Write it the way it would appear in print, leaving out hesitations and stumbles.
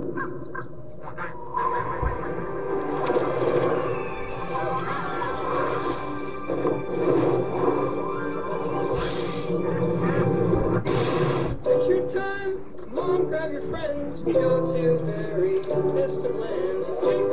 Time, come on, grab your friends. We go to very distant lands.